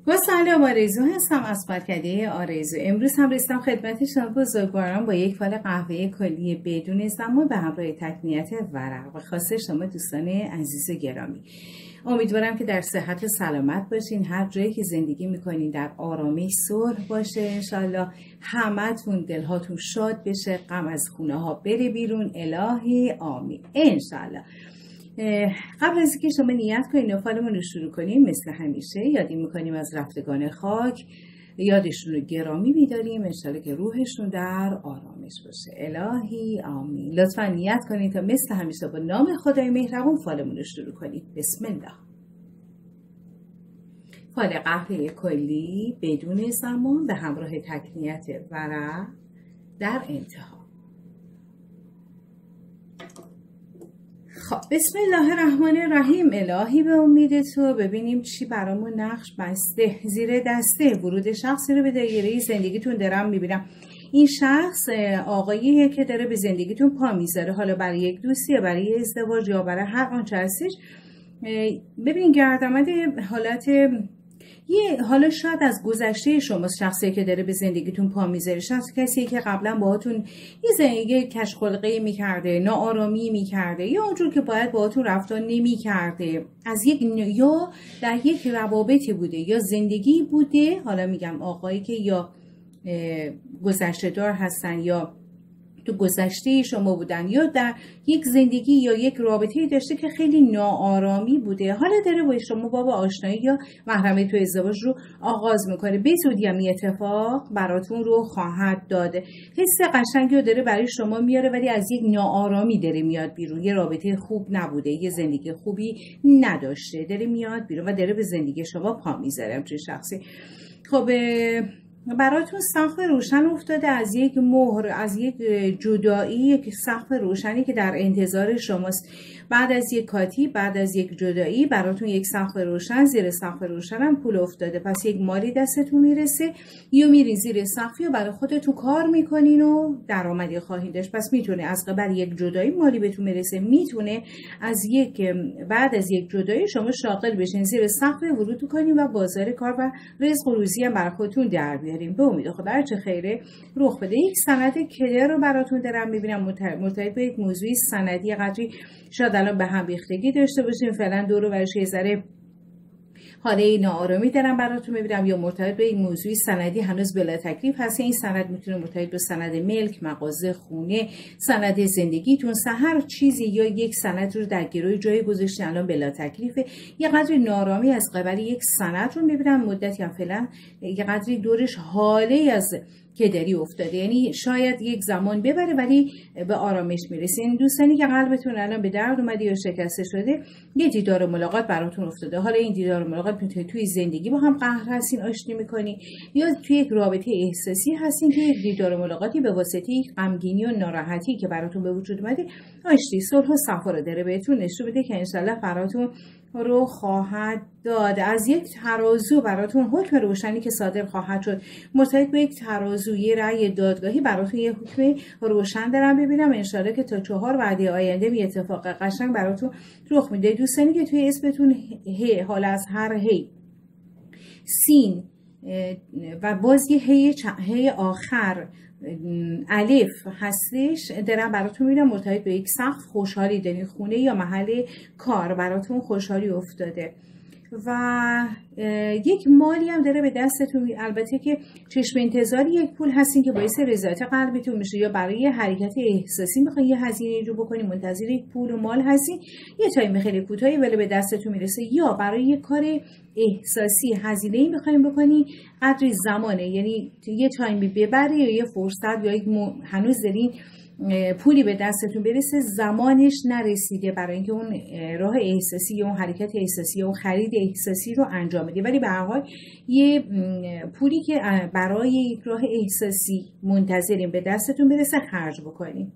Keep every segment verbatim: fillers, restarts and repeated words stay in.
با سلام، آرزو هستم از پادکست آرزو. امروز هم رسیدم خدمت شما بزرگواران با یک فال قهوه کلی بدون زمان به همراه تکنیت ورق و خاصه شما دوستان عزیز و گرامی. امیدوارم که در صحت و سلامت باشین، هر جایی که زندگی میکنین در آرامش صلح باشه انشالله، همتون دلهاتون شاد بشه، غم از خونه ها بره بیرون، الهی آمین انشالله. قبل از اینکه شما نیت کنین و فالمون رو شروع کنیم، مثل همیشه یادی میکنیم از رفتگان خاک، یادشون رو گرامی میداریم انشالله که روحشون در آرامش باشه، الهی آمین. لطفا نیت کنین تا مثل همیشه با نام خدای مهربون فالمون رو شروع کنیم. بسم الله. فال قهوه کلی بدون زمان به همراه تکنیت ورق در انتها. خب بسم الله الرحمن الرحیم. الهی به امید تو ببینیم چی برامون نقش بسته. زیر دسته ورود شخصی رو به دایره زندگیتون دارم میبینم. این شخص آقاییه که داره به زندگیتون پا میذاره، حالا برای یک دوستی یا برای ازدواج یا برای هر آنچه هستش. ببین گردآمد حالت یه حالا شاید از گذشته شما شخصی که داره به زندگیتون پا میذاره، شخص کسی که قبلا باهاتون یه زندگی کش خلقی میکرده، ناآرامی میکرده یا اونجور که باید باهاتون رفتار نمیکرده، از یک یا در یک روابطی بوده یا زندگی بوده. حالا میگم آقایی که یا گذشته دار هستن یا تو گذشته شما بودن یا در یک زندگی یا یک رابطه‌ای داشته که خیلی ناآرامی بوده، حالا داره با شما باب آشنایی یا محرمه تو ازدواج رو آغاز میکنه. به زودی هم اتفاق براتون رو خواهد داده. حس قشنگی رو داره برای شما میاره، ولی از یک ناآرامی داره میاد بیرون. یه رابطه خوب نبوده، یه زندگی خوبی نداشته، داره میاد بیرون و داره به زندگی شما پا میذاره چه شخصی. خب براتون سقف روشن افتاده از یک مهر، از یک جدایی، یک سقف روشنی که در انتظار شماست. بعد از یک کاتی، بعد از یک جدایی براتون یک سقف روشن، زیر سقف روشن هم پول افتاده. پس یک مالی دستتون میرسه یا میرین زیر سقفی و برای خودتون کار میکنین و درآمدی خواهید داشت. پس میتونه از قبل یک جدایی مالی بهتون میرسه، میتونه از یک بعد از یک جدایی شما شاغل بشین، زیر سقف ورود کنین و بازار کار و رزق و روزی هم برای خودتون در بیارین. به امید خدا هر چه خیره رخ بده. یک سند کلر رو براتون دارم میبینم مرتبط به یک موضوعی سندی قدری شاید الان به هم ریختگی داشته باشیم، فعلا دور و برش یه ذره حاله ناآرامی دارم براتون میبینم، یا مرتبط به این موضوعی سندی هنوز بلا تکلیف هست. این سند میتونه مرتبط به سند ملک، مغازه، خونه، سند زندگیتون، هر چیزی یا یک سند رو در گروه جای گذاشتین الان بلا تکلیفه. یه قدری نارامی از قبل یک سند رو میبینم، مدتی هم فعلا یه قدری دورش حاله از که داری افتاده، یعنی شاید یک زمان ببره ولی به آرامش میرسه. این دوستانی که قلبتون الان به درد اومده یا شکسته شده، یه دیدار ملاقات براتون افتاده. حالا این دیدار ملاقات میتونه توی زندگی با هم قهر هستین آشتی میکنین، یا توی یک رابطه احساسی هستین که یک دیدار ملاقاتی به واسطه یک غمگینی و ناراحتی که براتون به وجود اومده آشتی، صلح و صفا رو داره بهتون نشون بده که انشالله براتون رو خواهد داد. از یک ترازو براتون حکم روشنی که صادر خواهد شد، مرتبط به یک ترازو، یه رأی دادگاهی براتون یه حکم روشن دارم ببینم انشالله که تا چهار وعده آینده می اتفاق قشنگ براتون رخ میده. دوستانی که توی اسمتون ه حالا از هر هی، سین و باز یه هی, هی آخر الف هستش دارم براتون میبینم مرتبط به یک سقف خوشحالی دارین، خونه یا محل کار براتون خوشحالی افتاده و یک مالی هم داره به دستتون. البته که چشم انتظاری یک پول هستین که باعث رضایت قلبتون میشه، یا برای یه حرکت احساسی میخواین یه هزینه رو بکنین، منتظر یک پول و مال هستین، یه تایم خیلی کوتاهی ولی به دستتون میرسه، یا برای یه کار احساسی هزینه‌ای میخواین بکنین قدری زمانه، یعنی یه تایمی ببره یا یه فرصت یا یک م... هنوز دارین پولی به دستتون برسه زمانش نرسیده برای اینکه اون راه احساسی یا اون حرکت احساسی یا اون خرید احساسی رو انجام بدید، ولی به هر حال یه پولی که برای یک راه احساسی منتظرین به دستتون برسه خرج بکنید.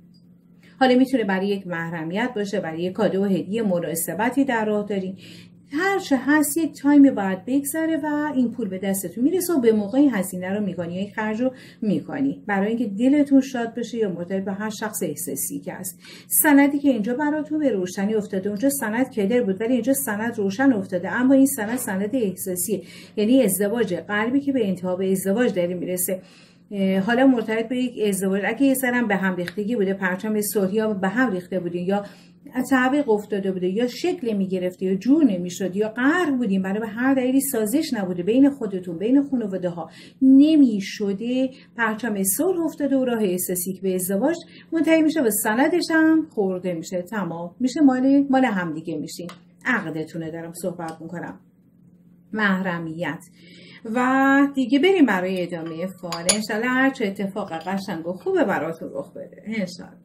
حالا میتونه برای یک محرمیت باشه، برای یک کادو و هدیه مناسبتی در راه دارین، هر چه هست یک تایمی باید بگذره و این پول به دستتون میرسه و به موقعی هزینه رو میکنی یا این خرج رو میکنی برای اینکه دلتون شاد بشه یا مرتبط به هر شخص احساسی که هست. سندی که اینجا براتون به روشنی افتاده، اونجا سند کدر بود ولی اینجا سند روشن افتاده، اما این سند سند احساسیه، یعنی ازدواج قلبی که به انتها به ازدواج داره میرسه. حالا مرتبط به یک ازدواج، اگه یه سرم به هم ریختگی بوده، پرچم صلح یا به هم ریخته بودین یا تعویق افتاده بوده یا شکل میگرفته یا جور نمیشد یا قهر بودین برای به هر دلیلی سازش نبوده بین خودتون بین خانواده ها نمیشده، پرچم صلح افتاده و راه احساسی به ازدواج منتهی میشه و سندش هم خورده میشه، تمام میشه، مال مال هم دیگه میشین. عقدتونه دارم صحبت میکنم، محرمیت. و دیگه بریم برای ادامه فعال. انشالله هر چه اتفاق قشنگ و خوبه براتون رخ بده انشالله.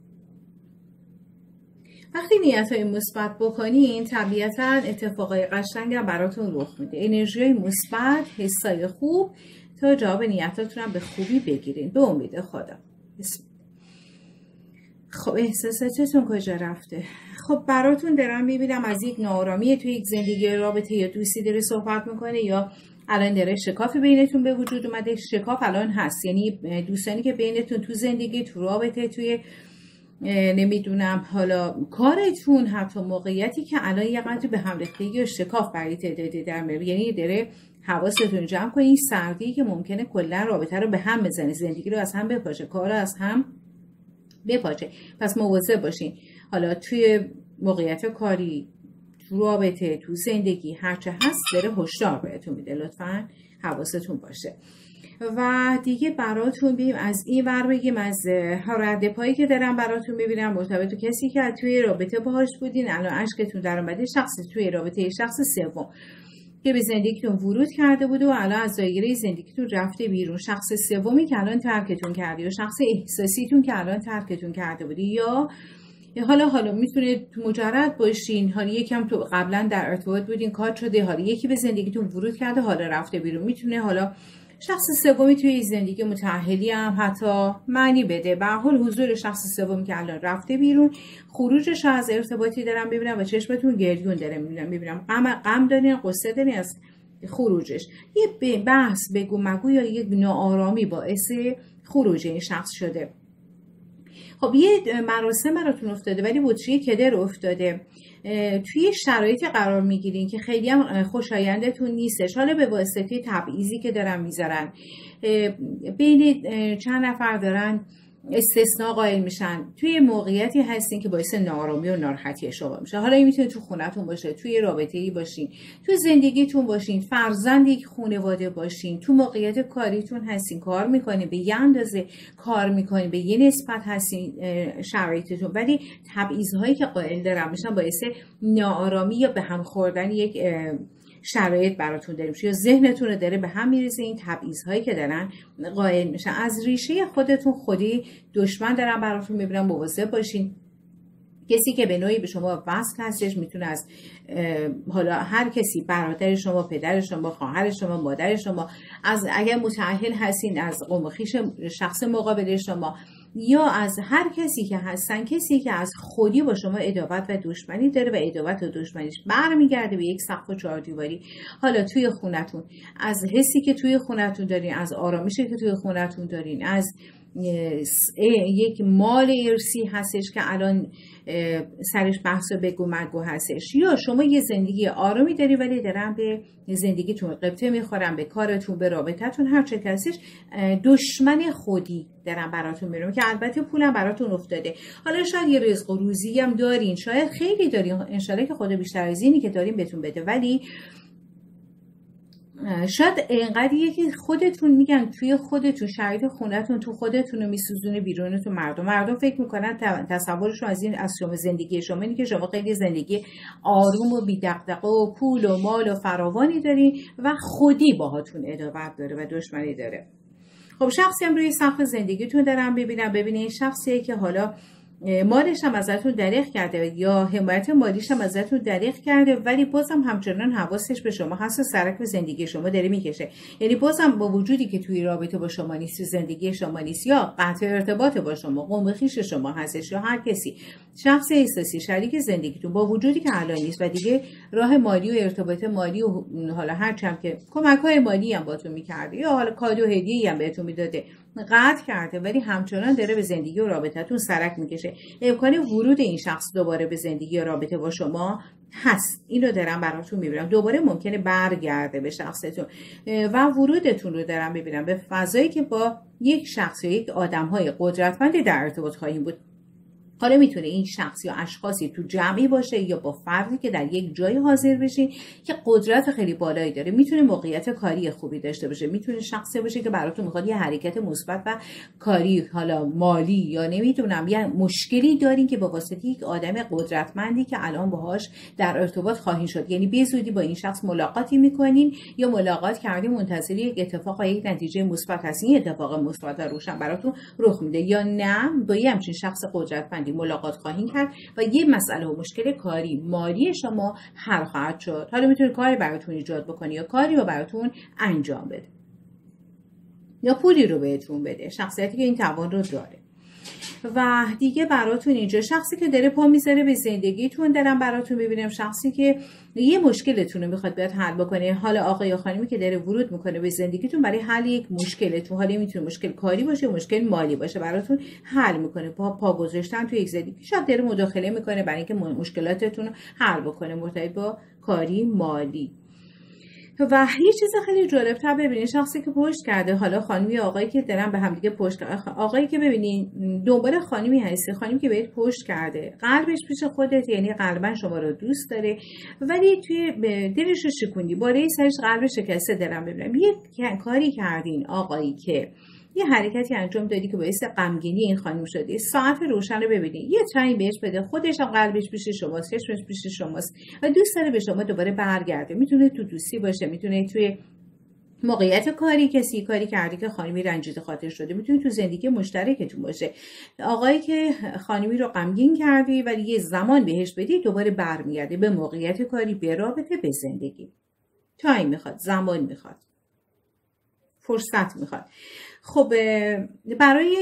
وقتی نیت‌های مثبت بکنین طبیعتاً اتفاقای قشنگ هم براتون رخ میده. انرژیای مثبت، حسای خوب تا جواب نیتاتون هم به خوبی بگیرین به امید خدا. بسم. خب احساساتتون کجا رفته؟ خب براتون دارم میبینم از یک ناآرامی توی یک زندگی رابطه یا دوستی داره صحبت میکنه یا الان داره شکافی بینتون به وجود اومده. شکاف الان هست، یعنی دوستانی که بینتون تو زندگی، تو رابطه، توی نمیدونم حالا کارتون، حتی موقعیتی که الان یه قدری به هم ریختگی و شکاف برای تعدادی در میاره، یعنی داره حواستون جمع کنید. این سردی که ممکنه کلا رابطه رو به هم بزنه، زندگی رو از هم بپاشه، کار رو از هم بپاشه، پس مواظب باشین. حالا توی موقعیت کاری، تو رابطه، تو زندگی، هرچه هست داره هشدار بهتون میده، لطفاً حواستون باشه. و دیگه براتون بیم از این ور بگیم از رد پایی که دارم براتون میبینم مرتبط تو کسی که توی رابطه باهاش بودین، الان اشکتون در اومده، شخصی توی رابطه، شخص سوم که به زندگیتون ورود کرده بود و الان از دایره زندگیتون رفته بیرون، شخص سومی که الان ترکتون کرده یا شخص احساسیتون که الان ترکتون کرده بودی، یا حالا حالا میتونه مجرد باشین، حالا یکم تو قبلا در ارتباط بودین کات شده، حالا یکی به زندگیتون ورود کرده حالا رفته بیرون. میتونه حالا شخص سومی توی زندگی متأهلی هم حتی معنی بده. به هر حال حضور شخص سومی که الان رفته بیرون، خروجش از ارتباطی دارم ببینم و چشمتون گریون داره میبینم میبینم غم غم دارین، قصه دارین از خروجش. یه بحث بگو مگو یا یک ناآرامی باعث خروج این شخص شده. خب یه مراسم براتون افتاده ولی بطری کدر افتاده، توی شرایطی قرار میگیرین که خیلی هم خوشایندتون نیستش. حالا به واسطه تبعیضی که دارن میذارن بین چند نفر دارن استثناء قائل میشن، توی موقعیتی هستین که باعث ناآرامی و ناراحتی شما میشه. حالا این میتونه تو خونتون باشه، توی رابطه‌ای باشین، تو زندگیتون باشین، فرزند یک خانواده باشین، تو موقعیت کاریتون هستین، کار میکنین، به یه اندازه کار میکنین، به یه نسبت هستین شرایطتون، ولی تبعیض‌هایی که قائل دارن میشن باعث ناآرامی یا به هم خوردن یک شرایط براتون داریم یا ذهنتون رو داره به هم میریزه. این تبعیض‌هایی که دارن قائل میشن از ریشه خودتون خودی دشمن دارن براتون میبینن، مواظب باشین. کسی که به نوعی به شما وصل هستش میتونه از حالا هر کسی، برادر شما، پدر شما، خواهر شما، مادر شما، از اگر متأهل هستین از قوم و خویش شخص مقابل شما، یا از هر کسی که هستن، کسی که از خودی با شما عداوت و دشمنی داره و عداوت و دشمنیش برمیگرده به یک سقف و چهار دیواری. حالا توی خونتون، از حسی که توی خونتون دارین، از آرامشی که توی خونتون دارین، از یک مال ارثی هستش که الان سرش بحث بگو مگو هستش، یا شما یه زندگی آرامی داری ولی دارن به زندگیتون قبطه میخورن، به کارتون، به رابطتون، هر چه هستش دشمن خودی دارن براتون میرون که البته پولم براتون افتاده. حالا شاید یه رزق و روزی هم دارین، شاید خیلی دارین، انشالله که خدا بیشتر از اینی که دارین بهتون بده، ولی شاید اینقدریه که خودتون میگن توی خودتون شرایط خونتون تو خودتون رو میسوزونه بیرونتون. مردم مردم فکر میکنن تصورشون از این از شما زندگی شما اینه که شما خیلی زندگی آروم و بی دغدغه و پول و مال و فراوانی دارین و خودی باهاتون عداوت داره و دشمنی داره. خب شخصی هم روی سقف زندگیتون دارم ببینم، ببینین شخصیه که حالا مالش هم ازتون دریغ کرده یا حمایت مالیش هم ازتون دریغ کرده، ولی بازم همچنان حواسش به شما هست و سرک به زندگی شما داره میکشه. یعنی بازم با وجودی که توی رابطه با شما نیست، زندگی شما نیست، یا قطع ارتباط با شما، قوم خویش شما هستش، یا هر کسی، شخص احساسی شریک زندگیتون، با وجودی که الان نیست و دیگه راه مالی و ارتباط مالی و حالا هر چم که کمک‌های مالی هم باتون می‌کرده یا حالا کادو هدیه‌ای هم بهتون میداده قطع کرده، ولی همچنان داره به زندگی و رابطتون سرک میکشه. امکان ورود این شخص دوباره به زندگی و رابطه با شما هست. اینو دارم براتون میبینم. دوباره ممکنه برگرده به شخصتون و ورودتون رو دارم میبینم به فضایی که با یک شخص یا یک آدم‌های قدرتمند در ارتباط خواهیم بود. حالا میتونه این شخص یا اشخاصی تو جمعی باشه یا با فردی که در یک جای حاضر بشین که قدرت خیلی بالایی داره. میتونه موقعیت کاری خوبی داشته باشه، میتونه شخصی باشه که براتون میخواد یه حرکت مثبت و کاری، حالا مالی، یا نمیدونم یه مشکلی دارین که با واسطه یک آدم قدرتمندی که الان باهاش در ارتباط خواهید شد. یعنی به زودی با این شخص ملاقاتی میکنین یا ملاقات کردین، منتظر یک اتفاق و یک نتیجه مثبت هستین. این اتفاق مثبت و روشن براتون رخ میده، یا نه با یه همچین شخص قدرتمندی ملاقات خواهیم کرد و یه مسئله و مشکل کاری مالی شما حل خواهد شد. حالا میتونه کاری براتون ایجاد بکنه یا کاری رو براتون انجام بده یا پولی رو بهتون بده، شخصیتی که این توان رو داره. و دیگه براتون اینجا شخصی که داره پا میذاره به زندگیتون دارم براتون ببینم، شخصی که یه مشکلتون رو میخواد بیاد حل بکنه. حالا آقا یا خانمی که داره ورود میکنه به زندگیتون برای حل یک مشکلتون، حالا میتونه مشکل کاری باشه یا مشکل مالی باشه، براتون حل میکنه. پا پا گذاشتن توی یک زندگی، شاید داره مداخله میکنه برای اینکه مشکلاتتون رو حل بکنه مرتبط با کاری مالی. و یه چیز خیلی جالب‌تر ببینید، شخصی که پشت کرده، حالا خانمی آقایی که دارن به هم دیگه پشت کرده، آقایی که ببینید دنبال خانمی هستی، خانمی که بهت پشت کرده، قلبش پیش خودت، یعنی قلبا شما رو دوست داره، ولی توی دلش رو شکوندی، بالای سرش قلب شکسته دارم ببینم. یه کاری کردین آقایی که یه حرکتی انجام دادی که باعث غمگینی این خانم شده. ساعت روشن رو ببینید، یه چایی بهش بده، خودش هم قلبش پیش شماست، چشمش پیش شماست و دوست داره به شما دوباره برگرده. میتونه تو دوستی باشه، میتونه توی موقعیت کاری کسی کاری کردی که خانمی رنجیده خاطر شده، میتونه تو زندگی مشترکتون باشه. آقایی که خانمی رو غمگین کردی ولی یه زمان بهش بدی، دوباره برمیگرده به موقعیت کاری، به رابطه، به زندگی. تایم میخواد، زمان میخواد، فرصت میخواد. خب برای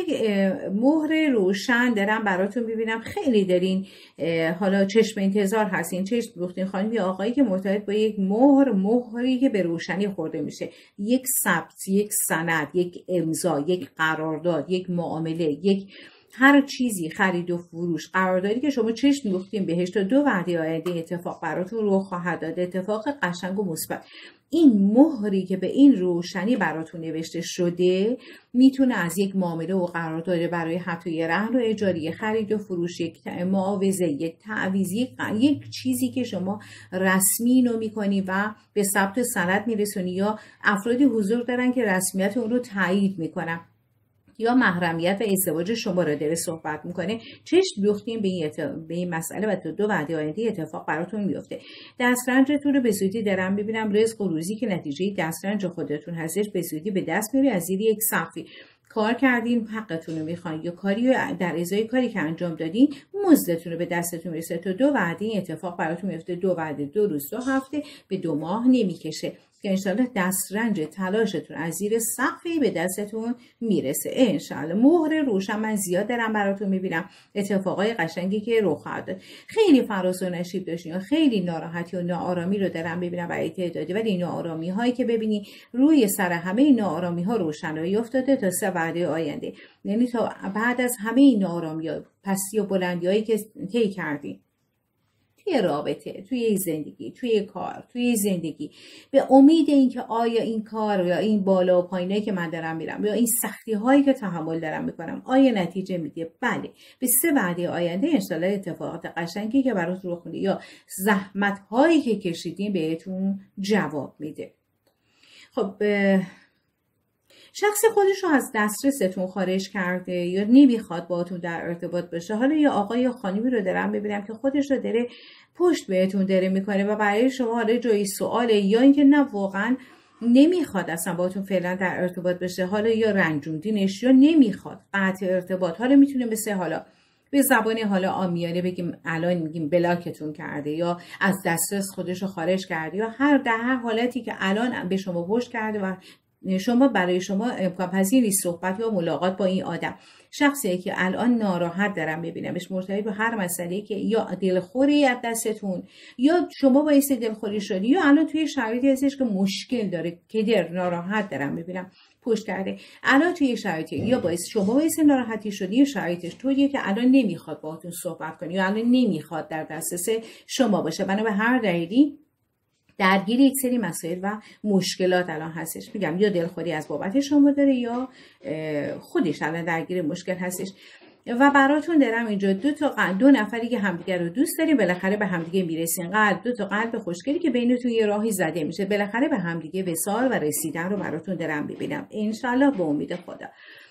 مهر روشن دارم براتون ببینم، خیلی دارین حالا چشم انتظار هستین، چشم دوختین خانم یا آقایی که مرتبط با یک مهر، مهری که به روشنی خورده میشه، یک ثبت، یک سند، یک امضا، یک قرارداد، یک معامله، یک هر چیزی، خرید و فروش، قراردادی که شما چشم دوختین بهش تا دو وعده آینده اتفاق براتون رخ خواهد داد، اتفاق قشنگ و مثبت. این مهری که به این روشنی براتون نوشته شده میتونه از یک معامله و قرارداد برای حتی رهن و اجاره، خرید و فروش، یک معاوضه، یک تعویض، یک, یک چیزی که شما رسمی اینو میکنی و به ثبت و سند میرسونی، یا افرادی حضور دارن که رسمیت اون رو تایید میکنن، یا محرمیت و ازدواج شما رو داره صحبت میکنه. چشم دوختیم به این, ات... به این مسئله و تو دو وعده آینده اتفاق براتون میفته. دسترنجتون رو به زودی دارم ببینم، رزق و روزی که نتیجه دسترنج خودتون هستش به زودی به دست میاری. از زیر یک سقفی کار کردین، حقتون رو میخواین، یا کاری در ازای کاری که انجام دادین مزدتون رو به دستتون میرسه. تو دو وعده این اتفاق براتون میفته. دو وعده دو روز، دو هفته، به دو ماه نمیکشه که انشالله دسترنج تلاشتون از زیر سقفی به دستتون میرسه انشالله. مهر روشن من زیاد دارم براتون میبینم، اتفاقای قشنگی که رخ خواهد داد. خیلی فراز و نشیب داشتین، خیلی ناراحتی و ناآرامی رو دارم میبینم برای تعدادی، ولی این ناآرامی هایی که ببینی روی سر همه این ناآرامی ها روشنایی افتاده تا سه وعده آینده، یعنی تا بعد از همه این ناآرامی ها، پستی و بلندی هایی که طی کردین توی رابطه، توی زندگی، توی کار، توی زندگی، به امید اینکه آیا این کار یا این بالا و پایینایی که من دارم میرم یا این سختی هایی که تحمل دارم میکنم آیا نتیجه میده؟ بله. به سه وعده آینده انشالله اتفاقات قشنگی که براتون رخ میده یا زحمت هایی که کشیدین بهتون جواب میده. خب شخص خودش رو از دسترستون خارج کرده یا نمیخواد باهاتون در ارتباط باشه. حالا یا آقا یا خانمی رو دارم ببینم که خودش رو داره پشت بهتون داره میکنه و برای شما حالا جای سواله، یا اینکه نه واقعا نمیخواد اصلا باهاتون فعلا در ارتباط بشه، حالا یا رنجوندینش یا نمیخواد قطع ارتباط. حالا میتونه مثل حالا به زبان حالا عامیانه بگیم الان میگیم بلاکتون کرده یا از دسترس خودش رو خارج کرده یا هر در هر حالتی که الان به شما پشت کرده و شما برای شما امکان پذیر نیست صحبت یا ملاقات با این آدم. شخصی که الان ناراحت دارم میبینمش مرتبط به هر مسئله که یا دلخوری از دستتون یا شما باعث دلخوری شدی یا الان توی شرایطی هستش که مشکل داره که در ناراحت دارم میبینم پشت کرده. الان توی شرایطی یا باعث شما باعث ناراحتی شدی یا شرایطش طوریه که الان نمیخواد باهاتون صحبت کنی یا الان نمیخواد در دسترس شما باشه. بنا به هر دلیلی درگیر یک سری مسائل و مشکلات الان هستش. میگم یا دلخوری از بابت شما داره یا خودش الان درگیر مشکل هستش و براتون دارم اینجا دو تا قلب، دو نفری که همدیگه رو دوست داریم بالاخره به همدیگه میرسین. قلب، دو تا قلب خوشگلی که بینتون یه راهی زده میشه، بالاخره به همدیگه وصال و رسیدن رو براتون دارم ببینم انشالله به امید خدا.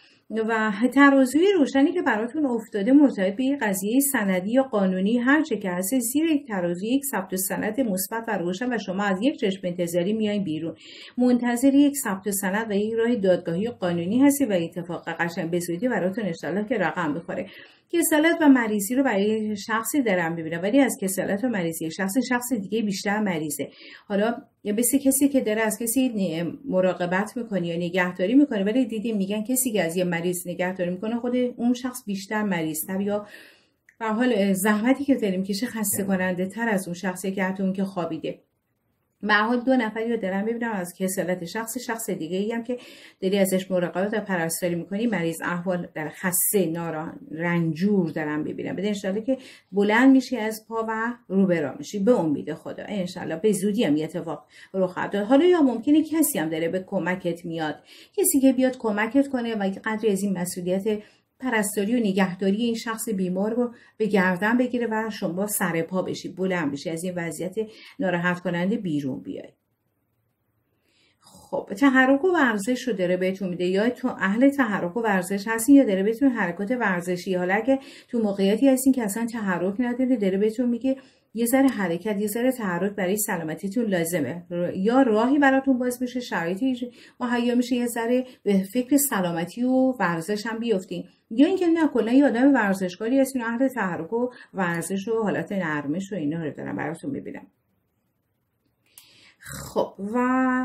و ترازوی روشنی که براتون افتاده مرتبط به یک قضیه سندی یا قانونی هر چه که هست، زیر یک ترازو یک ثبت سند مثبت و روشن و شما از یک چشم انتظاری میایین بیرون، منتظر یک ثبت سند و یک راه دادگاهی قانونی هستی و اتفاق قشنگ به زودی براتون ان شاءالله که رقم بخوره. کسالت و مریضی رو برای شخصی دارم میبینم، ولی از کسالت و مریضی شخص شخص دیگه بیشتر مریضه. حالا یا بس کسی که داره از کسی مراقبت میکنه یا نگهداری میکنه، ولی دیدیم میگن کسی که از یه مریض نگهداری میکنه خود اون شخص بیشتر مریض‌تر یا به حال زحمتی که داریم میکشه خسته کننده تر از اون شخصی که حتی اون که خوابیده. به حال دو نفری رو دارم میبینم از کسالت شخص شخص دیگه ای هم که داری ازش مراقبت و پرستاری میکنی، مریض احوال در خسته نارا رنجور دارم ببینم. بده انشالله که بلند میشی از پا و رو برا میشی به امید خدا. انشالله به زودی هم یه اتفاق رخ خواهد داد. حالا یا ممکنه کسی هم داره به کمکت میاد، کسی که بیاد کمکت کنه و قدری از این مسئولیت پرستاری و نگهداری این شخص بیمار رو به گردن بگیره و شما سر پا بشی، بلند بشی، از این وضعیت ناراحت کننده بیرون بیای. خب تحرک و ورزش رو داره بهتون میده، یا تو اهل تحرک و ورزش هستین یا داره بهتون حرکات ورزشی. حالا اگه تو موقعیتی هستین که اصلا تحرک نداره، داره بهتون میگه یه ذره حرکت، یه ذره تحرک برای سلامتیتون لازمه، یا راهی براتون باز بشه، شرایطی مهیا میشه یه ذره به فکر سلامتی و ورزش هم بیافتین، یا اینکه نه کلا یه آدم ورزشکاری هستین، اهل تحرک و ورزش و حالت نرمش و اینا رو دارم براتون میبینم. خب و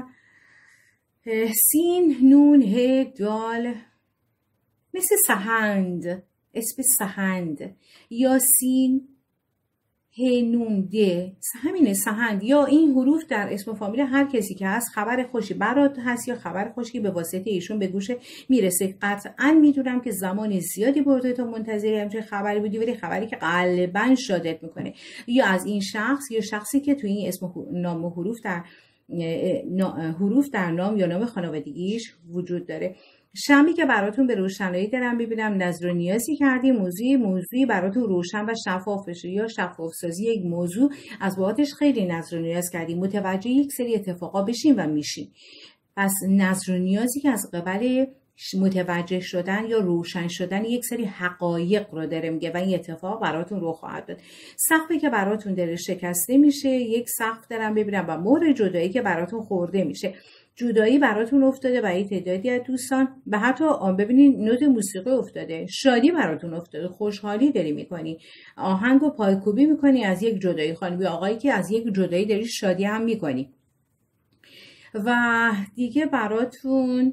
سین نون ه دال مثل سهند، اسم سهند، یا سین ه نون ده، همینه سهند، یا این حروف در اسم و فامیل هر کسی که هست خبر خوشی برات هست یا خبر خوشی به واسطه ایشون به گوش میرسه. قطعا میدونم که زمان زیادی برده تا منتظری همچین خبری بودی، ولی خبری که قلبا شادت میکنه، یا از این شخص یا شخصی که توی این اسم نام و حروف در حروف در نام یا نام خانوادگیش وجود داره. شمی که براتون به روشنایی دارم ببینم نظر و نیازی کردی، موضوعی موضوعی براتون روشن و شفاف بشه، یا شفاف سازی یک موضوع از بابتش خیلی نظر و نیاز کردی، متوجه یک سری اتفاقا بشین و میشین. پس نظر و نیازی که از قبل متوجه شدن یا روشن شدن یک سری حقایق رو داره میگه و این اتفاق براتون رو خواهد داد. سقفی که براتون داره شکسته میشه، یک سقف دارم ببینم و مهر جدایی که براتون خورده میشه. جدایی براتون افتاده برای تعدادی از دوستان و حتی ببینید نوت موسیقی افتاده، شادی براتون افتاده، خوشحالی داری میکنی، آهنگ و پایکوبی میکنی از یک جدایی، خانمی آقایی که از یک جدایی داری شادی هم میکنی. و دیگه براتون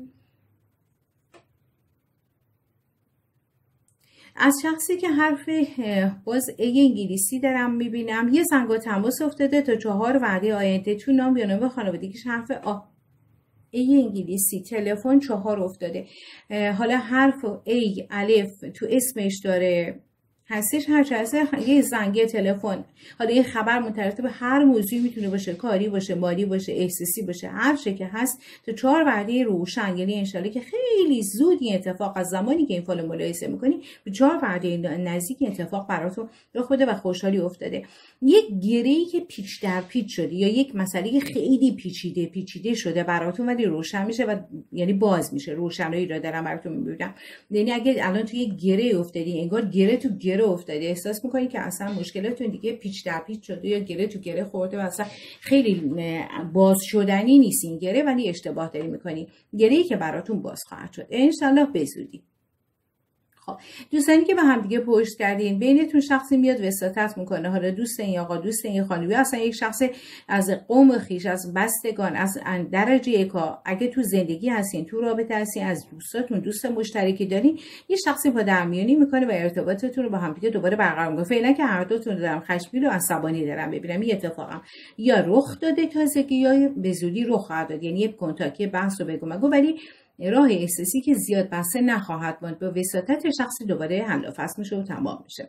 از شخصی که حرف باز ای انگلیسی دارم میبینم، یه زنگ تماس افتاده تا چهار وعده آینده، تو نام یا نام خانوادگیش حرف آ ای انگلیسی، تلفن چهار افتاده، حالا حرف ای الف تو اسمش داره هستش، هر چه هست یه زنگ تلفن، حالا یه خبر مترتب به هر موضوعی میتونه باشه، کاری باشه، مالی باشه، احساسی باشه، هر چه که هست تو چهار وعده روشن، یعنی انشالله که خیلی زود این اتفاق از زمانی که این فال ملاحظه میکنی به چهار وعده نزدیک اتفاق براتون رخ بده و خوشحالی افتاده. یک گره‌ای که پیچ در پیچ شده یا یک مسئله خیلی پیچیده پیچیده شده براتون ولی روشن میشه و یعنی باز میشه، روشنایی رو دارم براتون میبینم. یعنی اگه الان تو یک گره افتادی، انگار گره تو گره افتادی، احساس میکنی که اصلا مشکلاتون دیگه پیچ در پیچ شده یا گره تو گره خورده و اصلا خیلی باز شدنی نیست این گره، ولی اشتباه داری میکنی. گره‌ای که براتون باز خواهد شد ان شاءالله به زودی. خب دوستانی که به هم دیگه پشت کردین، بینتون شخصی میاد وساطت میکنه، حالا دوست این آقا، دوست این خانم، یا اصلا یک شخص از قوم خیش، از بستگان، از درجه یکا، اگه تو زندگی هستین، تو رابطه هستین، از دوستاتون دوست مشترکی دارین، یه شخصی با درمیانی میکنه و ارتباطتون رو با هم دیگه دوباره برقرار میکنه. فعلا که هر دوتون دارم خشمگین و عصبانی دارم ببینم این اتفاقم یا رخ داده تازگی یا به زودی رخ خواهد داد، یعنی یک کنتاکت بحث رو بگم مگو، ولی راه احساسی که زیاد بسته نخواهد ماند، با وساطت شخصی دوباره حل و فصل میشه و تمام میشه.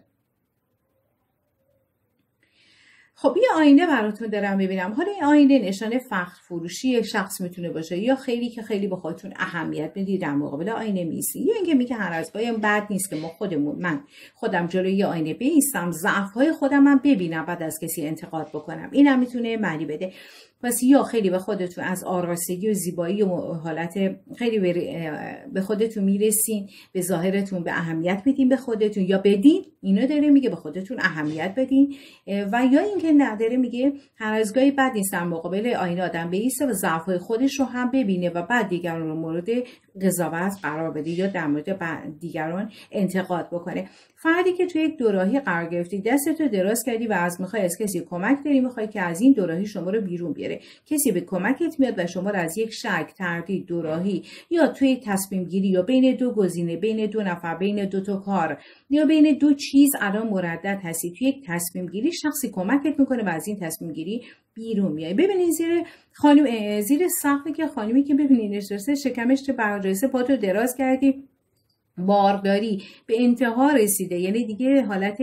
خب یه آینه براتون دارم ببینم. حالا این آینه نشانه فخر فروشی شخص میتونه باشه، یا خیلی که خیلی به خودتون اهمیت بدید در مقابل آینه میسی، یا اینکه میگه هر از گاهی بد نیست که ما خودمون من خودم جلوی یه آینه بیستم، ضعف‌های خودم من ببینم بعد از کسی انتقاد بکنم. اینم میتونه معنی بده. پس یا خیلی به خودتون از آراستگی و زیبایی و حالت خیلی به خودتون میرسین، به ظاهرتون به اهمیت بدین به خودتون، یا بدین، اینو داره میگه به خودتون اهمیت بدین، و یا اینکه نداره میگه هر از گاهی بد نیست در مقابل آینه آدم بیسته و ضعف‌های خودش رو هم ببینه و بعد دیگران رو مورد قضاوت قرار بده یا در مورد دیگران انتقاد بکنه. فردی که توی یک دوراهی قرار گرفتی، دستتو دراز کردی و از میخوای از کسی کمک داری، میخوای که از این دوراهی شما رو بیرون بیاره، کسی به کمکت میاد و شما رو از یک شک، تردید، دوراهی یا توی تصمیم گیری یا بین دو گزینه، بین دو نفر، بین دو تا کار یا بین دو چیز الان مردد هستی، توی یک تصمیم گیری شخصی کمکت میکنه و از این تصمیم گیری بیرون میای. ببینید زیر خانم، زیر سقفی که خانمی که ببینید نشسته، شکمش چه برجسته، پاتو دراز کردی، بارداری به انتها رسیده، یعنی دیگه حالت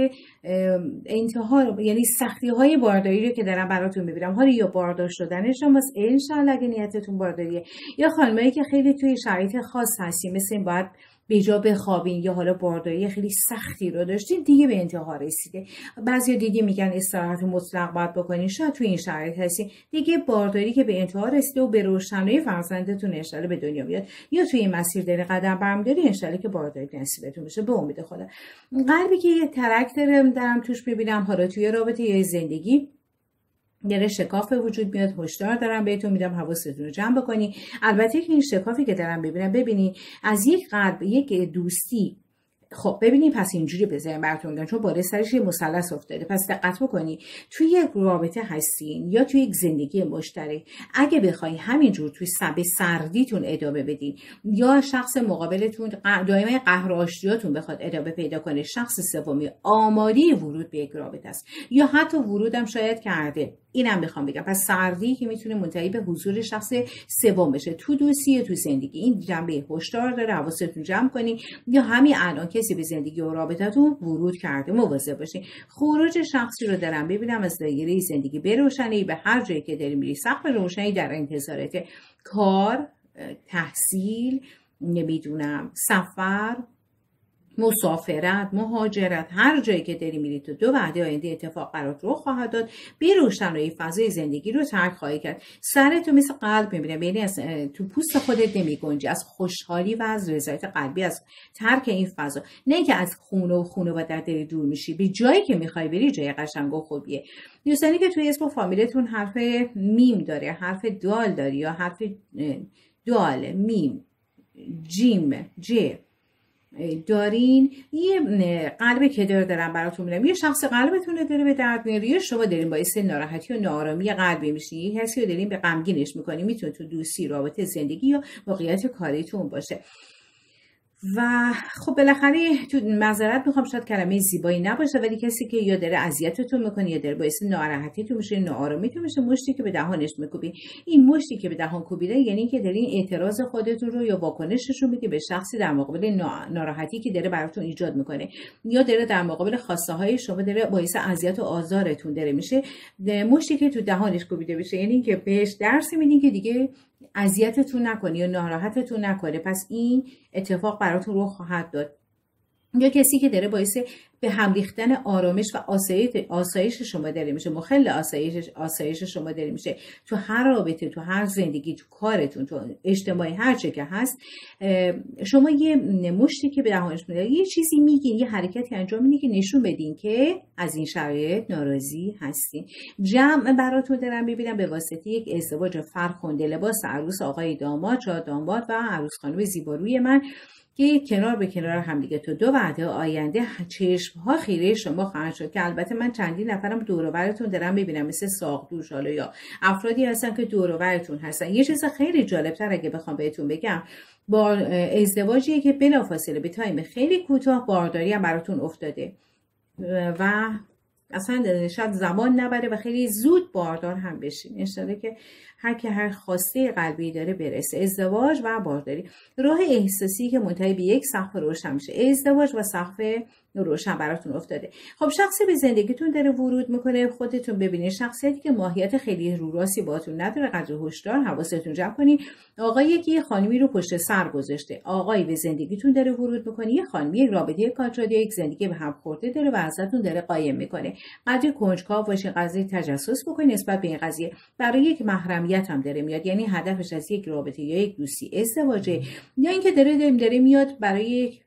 انتها، یعنی سختی های بارداری رو که دارم براتون میبینم، حالا یا باردار شدنش هم بس انشالله اگه نیتتون بارداریه، یا خانمایی که خیلی توی شرایط خاص هستین، مثل این باید به جا بخوابین یا حالا بارداری خیلی سختی رو داشتین، دیگه به انتها رسیده. بعضیا دیگه میگن استراحت مطلق باید بکنین، شاید توی این شرایط هستین دیگه بارداری که به انتها رسیده و به روشنایی فرزندتون انشالله به دنیا بیاد، یا توی این مسیر داری قدم برمی‌داری، انشالله که بارداری نصیبتون بشه به امید خدا. قلبی که یه ترک دارم توش میبینم، حالا توی رابطه یا زندگی داره شکاف به وجود میاد، هشدار دارم بهتون میدم حواستون رو جمع بکنی. البته که این شکافی که دارم ببینم، ببینی از یک قلب، یک دوستی، خب ببینید پس اینجوری بذاریم براتون میگم، چون بالا سرش یه مثلث افتاده، پس دقت بکنی توی یک رابطه هستین یا توی یک زندگی مشترک، اگه بخوای همینجور توی سب سردیتون ادامه بدین، یا شخص مقابلتون دائما قهر و آشتیاتون بخواد ادامه پیدا کنه، شخص سومی آماده ورود به یک رابطه است، یا حتی ورودم شاید کرده، اینم میخوام بگم. پس سردی که میتونه منتهی به حضور شخص سوم بشه تو دوستی، تو زندگی، این جنبه هشدار داره، حواستون جمع کنی. یا همین الان کسی به زندگی و رابطتون ورود کرده، مواظب باشین. خروج شخصی رو دارم ببینم از دایره زندگی به روشنی، به هر جایی که داری میری سقف روشنی در انتظارته، کار، تحصیل، نمیدونم سفر، مسافرت، مهاجرت، هر جایی که داری میری تو دو وعده آینده اتفاق برات رخ خواهد داد، به روشنایی فضای زندگی رو ترک خواهی کرد. سرتو مثل قلب میبینم، یعنی از تو پوست خودت نمیگنجی، از خوشحالی و از رضایت قلبی از ترک این فضا، نه که از خونه و خونه و در داری دور میشی، به جایی که میخوای بری جای قشنگ و خوبیه. دوستانی که توی اسم فامیلتون حرف میم داره، حرف دال داری، یا حرف دال، میم، جیم، ج دارین، یه قلب کدر دارم براتون میگم، یه شخص قلبتون رو داره به درد میاره، یا شما دارین باعث ناراحتی و ناآرامی قلبی میشین، یه کسی رو دارین به غمگینش میکنین، میتونه تو دوستی، رابطه، زندگی یا موقعیت کاریتون باشه. و خب بالاخره تو معذرت میخوام، شاید کلمه زیبایی نباشه، ولی کسی که یا داره اذیتتون میکنه یا داره باعث ناراحتیتون میشه، ناآرامیتون میشه، مشتی که به دهانش میکوبین. این مشتی که به دهان کوبیده یعنی که دارین اعتراض خودتون رو یا واکنششون میدی به شخصی در مقابل ناراحتی که داره براتون ایجاد میکنه، یا داره در مقابل خواسته های شما داره باعث اذیت و آزارتون داره میشه. مشتی که تو دهانش کوبیده بشه یعنی که بهش درس میدین که دیگه اذیتتون نکنه یا ناراحتتون نکنه، پس این اتفاق براتون رخ خواهد داد. یا کسی که داره باعث به هم ریختن آرامش و آسایش آسایش شما داره میشه، مخل آسایش آسایش شما داره میشه، تو هر رابطه، تو هر زندگی، تو کارتون، تو اجتماعی، هر چه که هست، شما یه مشتی که به دهانش میاد، یه چیزی میگین، یه حرکتی انجام میدین که نشون بدین که از این شرایط ناراضی هستین. جمع براتون دارم ببینم به واسطه یک ازدواج فرخنده، لباس عروس آقای داماد، چا داماد و عروس خانم زیباروی من، که کنار به کنار همدیگه تو دو وعده آینده چشم ها خیره شما خواهند شد که البته من چندین نفرم دور و برتون دارم میبینم مثل ساقدوش حالا یا افرادی هستن که دور و برتون هستن. یه چیز خیلی جالبتر اگه بخوام بهتون بگم، با ازدواجیه که بلافاصله به تایم خیلی کوتاه بارداری هم براتون افتاده و اصلا شاید زمان نبره و خیلی زود باردار هم بشین. انشالله که هر که هر خواسته قلبی داره برسه. ازدواج و بارداری راه احساسی که منتهی به یک سقف روشن میشه. ازدواج و سقف روشن براتون افتاده. خب شخصی به زندگیتون داره ورود میکنه، خودتون ببینید شخصیتی که ماهیت خیلی رو راستی باهاتون نداره، قدر هشدار حواستون جمع کنید. آقایی که یه خانمی رو پشت سر گذاشته، آقایی به زندگیتون داره ورود میکنه، یه خانمی یک رابطه کانترادی، یک زندگی به هم خورده داره و ازتون داره قایم میکنه. قدر کنجکاو باشین، قضیه تجسس بکنید نسبت به این قضیه. برای یک محرمیت هم داره میاد، یعنی هدفش از یک رابطه یا یک دوستی ازدواجه، یا اینکه داره داره, داره میاد برای یک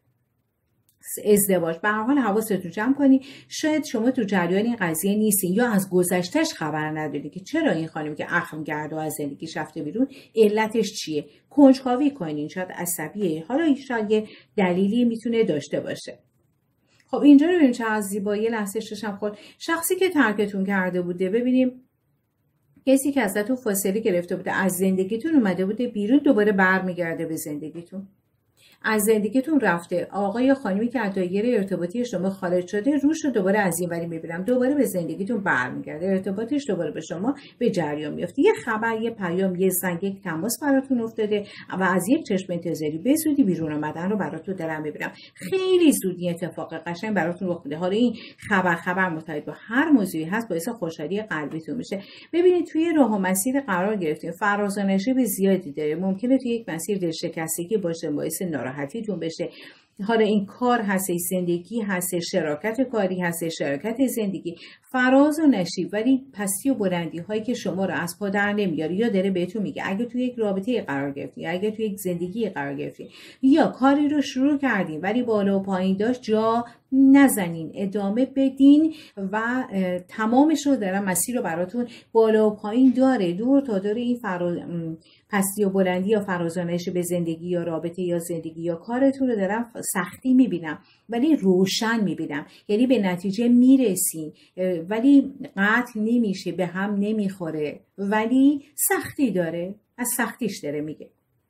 ازدواج. به هر حال حواستون جمع کنی. شاید شما تو جریان این قضیه نیستین یا از گذشتهش خبر ندارید که چرا این خانم که اخم کرده و از زندگیش رفته بیرون علتش چیه. کنجکاوی کنین، شاید عصبیه، حالا شاید یه دلیلی میتونه داشته باشه. خب اینجا رو ببینیم چقدر زیبایی. لحظه ششم خود شخصی که ترکتون کرده بوده، ببینیم کسی که ازتون فاصله گرفته بوده، از زندگیتون اومده بوده بیرون، دوباره برمیگرده به زندگیتون. از زندگیتون رفته. آقای یا خانمی که از دایره ارتباطی شما خارج شده، روش رو دوباره از این وری میبینم، دوباره به زندگیتون برمیگرده، ارتباطش دوباره به شما به جریان میفته. یه خبر، یه پیام، یه زنگ، یک تماس براتون افتاده و از یک چشم انتظاری به زودی بیرون آمدن رو براتون دارم میبینم. خیلی زودی اتفاق قشنگ براتون رخ میده. حالا این خبر خبر مرتبط با هر موضوعی هست باعث خوشحالی قلبیتون میشه. ببینید توی راه و مسیر قرار گرفتین، فراز و نشیب زیادی داره. ممکنه توی یک مسیر دلشکستگی باشه، باعث ناراحتیتون بشه. حالا این کار هست، زندگی هست، شراکت کاری هست، شراکت زندگی، فراز و نشیب، ولی پستی و بلندی هایی که شما رو از پا در نمیاره. یا داره بهتون میگه اگه توی یک رابطه قرار گرفتین، اگه توی یک زندگی قرار گرفتین یا کاری رو شروع کردین ولی بالا و پایین داشت، جا نزنین، ادامه بدین و تمامش رو دارم مسیر رو براتون بالا و پایین داره، دور تا دور این فراز پستی و بلندی یا فرازانش به زندگی یا رابطه یا زندگی یا کارتون رو دارم سختی میبینم ولی روشن میبینم. یعنی به نتیجه میرسین ولی قطع نمیشه، به هم نمیخوره ولی سختی داره، از سختیش داره میگه.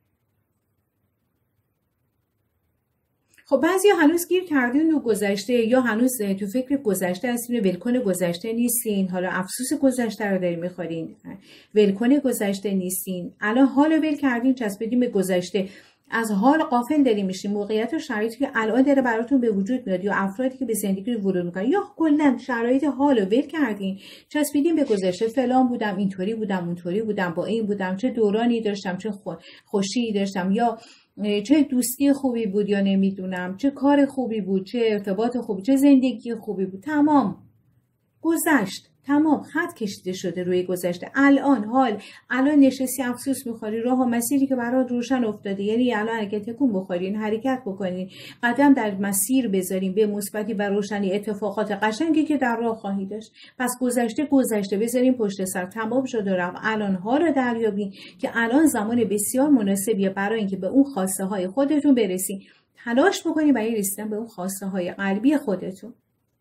خب بعضی هنوز گیر کردین تو گذشته یا هنوز تو فکر گذشته هستین و ولکن گذشته نیستین. حالا افسوس گذشته رو دارین میخورین، ولکن گذشته نیستین. الان حالو ول کردین، چسبیدین به گذشته، از حال غافل دارین میشین. موقعیت و شرایطی که الان داره براتون به وجود میاد یا افرادی که به زندگی ورود میکنن یا کلا شرایط حالو ول کردین، چسبیدین به گذشته. فلان بودم، اینطوری بودم، اونطوری بودم، با این بودم، چه دورانی داشتم، چه خوشی داشتم، یا چه دوستی خوبی بود، یا نمیدونم چه کار خوبی بود، چه ارتباط خوبی، چه زندگی خوبی بود. تمام گذشت، تمام خط کشیده شده روی گذشته. الان حال الان نشستی افسوس میخوری، راه و مسیری که برات روشن افتاده. یعنی الان اگه تکون بخورین، حرکت بکنین، قدم در مسیر بذارین به مثبتی و روشنی، اتفاقات قشنگی که در راه خواهی داشت. پس گذشته گذشته بذارین پشت سر، تمام شده رفت. الان ها رو دریابین که الان زمان بسیار مناسبیه برای اینکه به اون خواسته های خودتون برسین. تلاش بکنین برای رسیدن به اون خواسته های قلبی خودتون.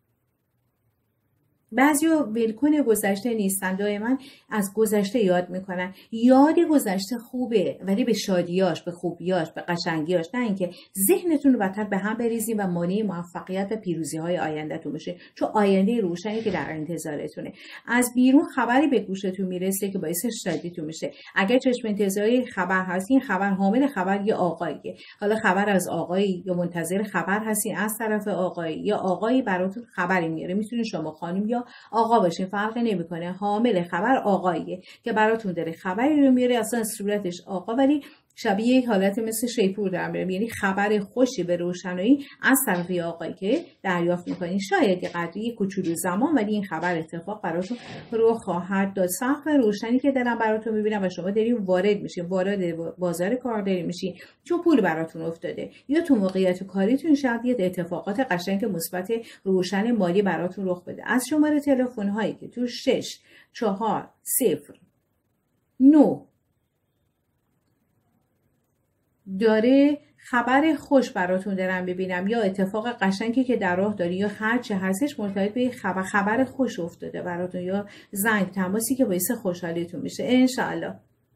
بعضیا ولکن گذشته نیستن، دائما از گذشته یاد میکنن. یاد گذشته خوبه ولی به شادیاش، به خوبیاش، به قشنگیاش، نه اینکه ذهنتون رو بدتر به هم بریزین و مانع موفقیت و پیروزی های آیندهتون بشه، چون آینده روشنی که در انتظارتونه. از بیرون خبری به گوشتون میرسه که باعث شادیتون میشه. اگر چشم انتظاری خبر هستین، خبر حامل خبر یا آقاییه. حالا خبر از آقایی یا منتظر خبر هستین از طرف آقایی، یا آقایی براتون خبری میاره، میتونه شما خانم یا آقا باشین، فرق نمیکنه. حامل خبر آقاییه که براتون داره خبری رو میاره، اصلا صورتش آقا ولی شبیه یک حالت مثل شیپور در میاره. یعنی خبر خوشی به روشنایی از طرف آقایی که دریافت میکنین. شاید یه قدری کوچولو زمان ولی این خبر اتفاق براتون رو خواهد داد. سقف روشنی که دارم براتون میبینم و شما دارین وارد میشین، وارد بازار کار دارین میشین چون پول براتون افتاده، یا تو موقعیت کاریتون شاید یه اتفاقات قشنگ مثبت روشن مالی براتون رخ بده. از شماره تلفن هایی که تو شش چهار صفر نو داره خبر خوش براتون دارم ببینم یا اتفاق قشنگی که در راه داری یا هر چه هستش مرتبط به خبر خبر خوش افتاده براتون یا زنگ تماسی که باعث خوشحالیتون میشه انشالله.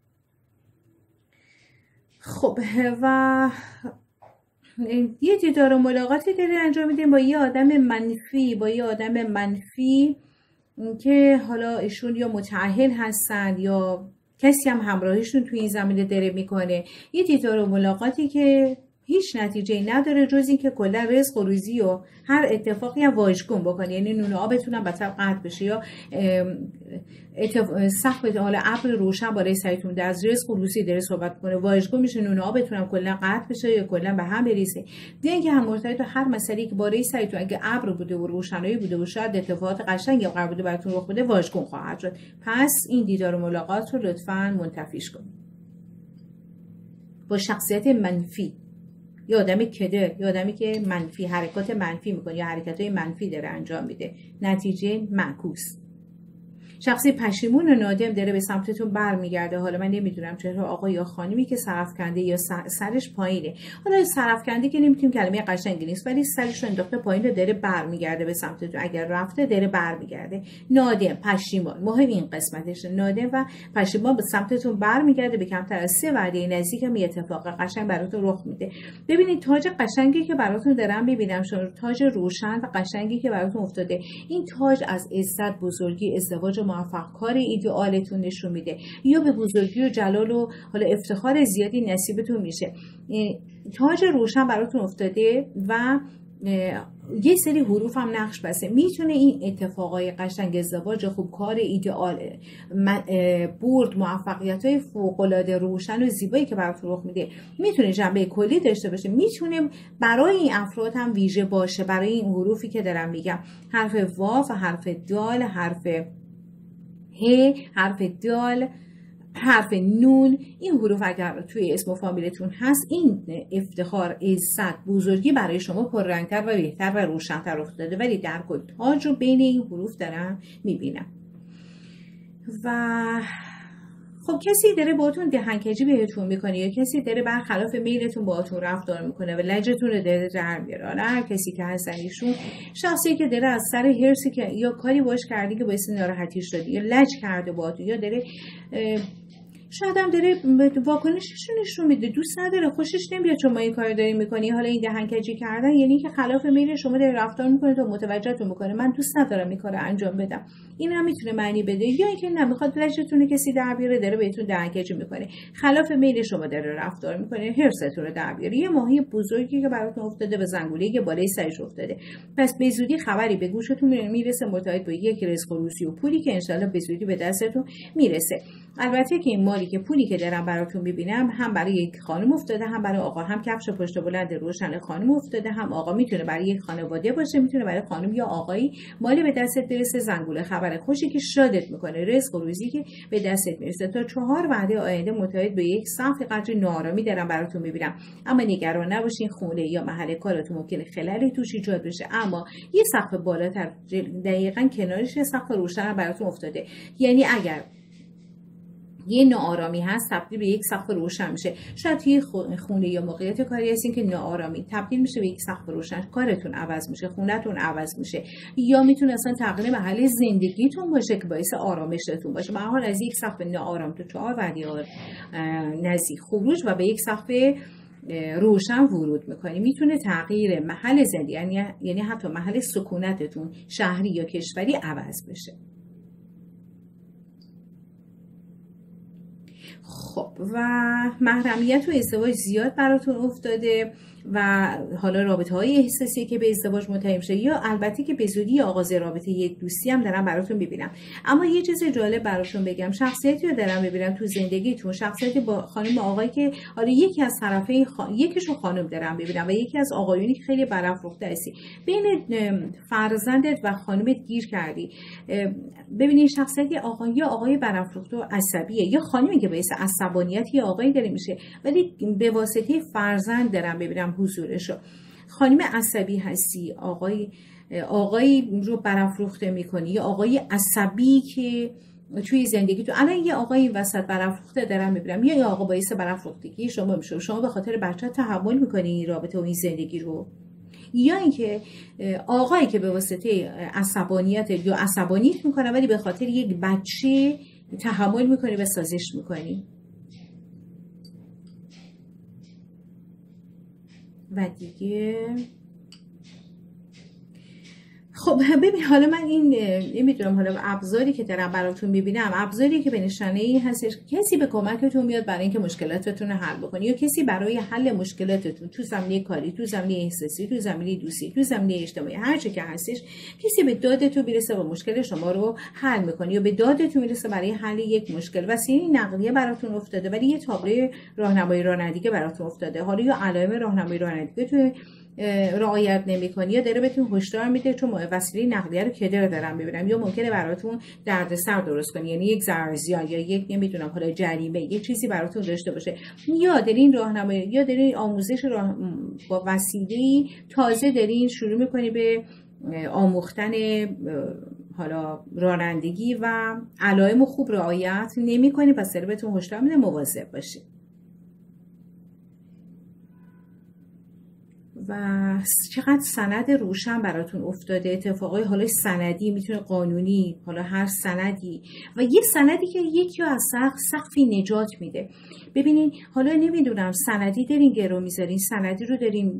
خب و یه دیدار و ملاقاتی دارین انجام میدین با یه آدم منفی با یه آدم منفی که حالا ایشون یا متأهل هستن یا کسی هم همراهشون توی این زمینه داره میکنه. یه دیدار و ملاقاتی که هیچ نتیجه نداره جز این که کلا رزق و روزی و هر اتفاقی هم واژگون بکنه، یعنی نون و آبتون هم بدتر قطع بشه یا سقف حالا ابر روشن بالای سرتون در از رزق و روزی داره صحبت کنه، واژگون میشه نون و آبتون هم کلا قطع بشه یا کلا به هم بریزه. دیگه که هم مرتبط به هر مسئله‌ای که بالای سرتون اگه ابر بوده و روشنایی بوده و شاید اتفاقات قشنگی قرار بوده براتون رخ بده واژگون خواهد شد. پس این دیدار و ملاقات رو لطفاً منتفیش کنید. با شخصیت منفی یا آدم کدر یا آدمی که منفی حرکات منفی میکنه یا حرکت‌های منفی داره انجام میده، نتیجه معکوس. شخصی پشیمون و نادم داره به سمتتون برمیگرده. حالا من نمیدونم چرا آقا یا خانمی که سرفکنده یا سرش پایینه، حالا سرفکنده که نمیتونیم کلمه قشنگی نیست ولی سرش رو انداخته پایین رو داره برمیگرده به سمتتون، اگر رفته داره برمیگرده. نادم پشیمان مهم این قسمتش، نادم و پشیمان به سمتتون برمیگرده. به کمتر از سه وعده نزدیک هم اتفاق قشنگ براتون رخ میده. ببینید تاج قشنگی که براتون دارم ببینم شما تاج روشن و قشنگی که براتون افتاده، این تاج از عزت، بزرگی، ازدواج موفق کار ایدئالتون نشون میده یا به بزرگی و جلال و حالا افتخار زیادی نصیبتون میشه. تاج روشن براتون افتاده و یه سری حروف هم نقش بسته. میتونه این اتفاقای قشنگ، ازدواج خوب، کار ایدئال، برد، موفقیت‌های فوق‌العاده روشن و زیبایی که براتون رخ میده میتونه جنبه کلی داشته باشه، میتونه برای این افراد هم ویژه باشه. برای این حروفی که دارم میگم، حرف واو، حرف دال، حرف ه، حرف دال، حرف نون، این حروف اگر توی اسم و فامیلتون هست این افتخار، عزت، بزرگی برای شما پررنگتر و بهتر و روشن‌تر افتاده. ولی در کل تاج رو بین این حروف دارم میبینم. و خب کسی داره باهاتون دهنکجی بهتون میکنه یا کسی داره برخلاف میلتون باهاتون رفتار میکنه و لجتون رو داره در میاره. حالا هر کسی که هستن ایشون شخصی که داره از سر هرسی که یا کاری باش کردی که باعث ناراحتی شده یا لج کرده باهاتون یا داره شاید هم داره واکنشش نشون میده، دوست نداره، خوشش نمیاد شما این کار داری میکنی. حالا این دهنکجی کردن یعنی که خلاف میل شما داره رفتار میکنه تا متوجهتون میکنه من دوست ندارم این کارو انجام بدم. این هم میتونه معنی بده یا اینکه نمیخواد لجتون کسی در بیاره، داره بهتون دهنکجی میکنه، خلاف میل شما داره رفتار میکنه، هرستون رو در بیاره. یه ماهی بزرگی که براتون افتاده به زنگوله‌ای که بالای سرش افتاده. پس به زودی خبری به گوشتون میرسه مرتبط با یک رزق و روزی و پولی که ان شاءالله به زودی به دستتون میرسه. البته که این مالی که پولی که دارم براتون میبینم هم برای یک خانم افتاده هم برای آقا، هم کفش پشت بلند روشن خانم افتاده هم آقا. میتونه برای یک خانواده باشه، میتونه برای خانم یا آقایی مالی به دستت برسه. زنگوله خبر خوشی که شادت میکنه، رزق و روزی که به دستت میرسه. تا چهار وعده آینده مرتبط به یک سقف قدر ناآرامی دارم براتون میبینم، اما نگران نباشین، خونه یا محل کارتون ممکنه خلالی توش ایجاد بشه، اما یه سقف بالاتر دقیقاً کنارش سقف روشن براتون افتاده. یعنی اگر یه ناآرامی هست تبدیل به یک سقف روشن میشه. شاید توی خونه یا موقعیت کاری هستین که ناآرامی تبدیل میشه به یک سقف روشن، کارتون عوض میشه، خونه‌تون عوض میشه، یا میتونه اصلا تغییر محل زندگیتون باشه که باعث آرامشتون باشه. به هر حال از یک سقف ناآرام تو چهار وعده نزدیک خروج و به یک سقف روشن ورود میکنی. میتونه تغییر محل زندگی یعنی یعنی حتی محل سکونتتون شهری یا کشوری عوض بشه. خب و محرمیت و ازدواج زیاد براتون افتاده و حالا رابطه های احساسی که به ازدواج منتهی میشه یا البته که به زودی آغاز رابطه یک دوستی هم دارم براتون ببینم. اما یه چیز جالب براتون بگم، شخصیتی رو دارم ببینم تو زندگیتون، شخصیتی با خانم آقایی که حالا یکی از طرفه خان... یکیشو خانم دارم ببینم و یکی از آقایونی که خیلی برافروخته هستی، بین فرزندت و خانمت گیر کردی. ببینید شخصیتی آقایی یا آقای برافروخته و عصبیه یا خانمی که باعث عصبانیت یا آقایی داره میشه، ولی به واسطه فرزند دارم ببینم حضورشو. خانم عصبی هستی، آقای آقایی رو برافروخته میکنی یا آقای عصبی که توی زندگیتون. الان یه آقای این وسط برافروخته دارم میبینم، یا یه آقا باعث برافروختگی شما میشه، شما به خاطر بچه تحمل میکنی این رابطه و این زندگی رو، یا اینکه آقایی که به واسطه عصبانیت یا عصبانیت میکنه ولی به خاطر یک بچه تحمل میکنی و سازش میکنی. و دیگه خب ببین، حالا من این نمیدونم، حالا ابزاری که دارم براتون میبینم ابزاری که به نشانه این هستش کسی به کمکتون میاد برای اینکه مشکلاتتون رو حل بکنی، یا کسی برای حل مشکلاتتون تو زمینه کاری، تو زمینه احساسی، تو زمینه دوستی، تو زمینه اجتماعی، هر چه که هستش، کسی به دادتون میرسه و مشکل شما رو حل میکنه، یا به دادتون میرسه برای حل یک مشکل. وسیله نقلیه براتون افتاده ولی یه تابلو راهنمایی رانندگی براتون افتاده، حالا یا علائم راهنمایی رانندگی تو رعایت نمی‌کنی یا داره بهتون هشدار میده چون وسیله نقلیه رو کدر دارم ببینم، یا ممکنه براتون دردسر درست کنه، یعنی یک ضررزیان یا یک نمیدونم حالا جریمه، یک چیزی براتون داشته باشه، یا دارین راهنمایی یا دارین آموزش راه... با وسیله تازه دارین شروع می‌کنی به آموختن حالا رانندگی و علائم خوب رعایت نمی‌کنی، پس داره بهتون هشدار میده مواظب باشید. و چقدر سند روشن براتون افتاده، اتفاقای حالا سندی، میتونه قانونی، حالا هر سندی، و یه سندی که یکی از سقفی نجات میده. ببینین حالا نمیدونم سندی دارین گرو میذارین، سندی رو دارین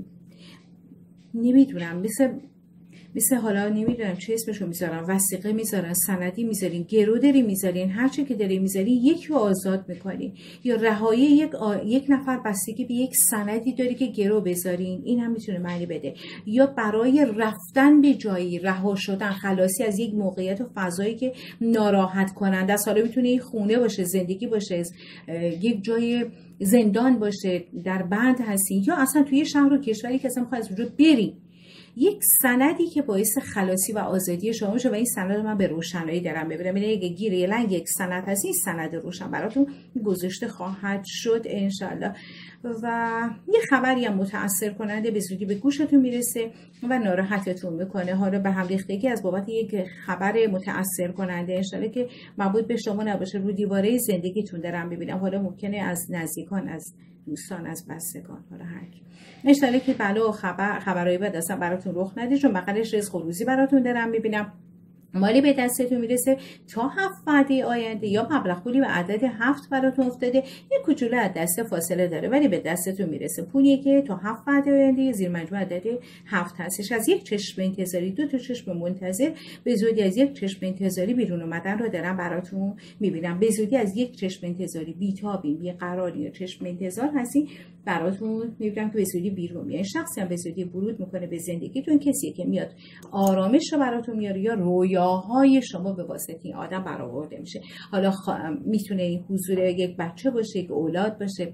نمیدونم مثل مثل حالا نمیدونم چه اسمشو میذارن، وثیقه میذارن، سندی میذارین، گرو داری میذارین، هر چی که داری میذارین یکی رو آزاد میکنین، یا رهایی یک آ... یک نفر بستگی به یک سندی داری که گرو بذارین، این هم میتونه معنی بده، یا برای رفتن به جایی، رها شدن، خلاصی از یک موقعیت و فضایی که ناراحت کننده است، حالا میتونه یک خونه باشه، زندگی باشه، یک جای زندان باشه، در بند هستین، یا اصلا توی شهر و کشوری که اصلا میخواد از اونجا برین، یک سندی که باعث خلاصی و آزادی شما میشه. و این سند من به روشنایی دارم ببینم، یعنی اگه گیر یه لنگ یک سند هست، این سند روشن براتون گذاشته خواهد شد انشالله. و یه خبری هم متأثر کننده به زودی به گوشتون میرسه و ناراحتتون میکنه، حالا به هم ریختگی از بابت یک خبر متأثر کننده انشالله که مربوط به شما نباشه، رو دیواره زندگیتون دارم ببینم، حالا ممکنه از نزدیکان، از دوستان، از بستگان، حالا هر کی انشالله که بلا و خبر خبرای بد اصلا براتون رخ نده، چون بغلش رزق و روزی براتون دارم میبینم، مالی به دستتون میرسه تا هفت وعده آینده، یا مبلغ پولی به عدد هفت براتون افتاده، یه کوچولو از دست فاصله داره ولی به دستتون میرسه، پولی که تا هفت وعده آینده زیر مجموع عدد هفت هستش. از یک چشم انتظاری، دو تا چشم منتظر به زودی از یک چشم انتظاری بیرون اومدن رو دارم براتون میبینم، به زودی از یک چشم انتظاری بی‌تابی، بی‌قراری یا چشم انتظار هستی براتون میبینم که به زودی بیرون میاد. شخصی هم به زودی ورود میکنه به زندگیتون، کسی که میاد آرامش رو براتون میاره، یا رویاهای شما به واسطه این آدم برآورده میشه. حالا خ... میتونه این حضور یک بچه باشه، یک اولاد باشه،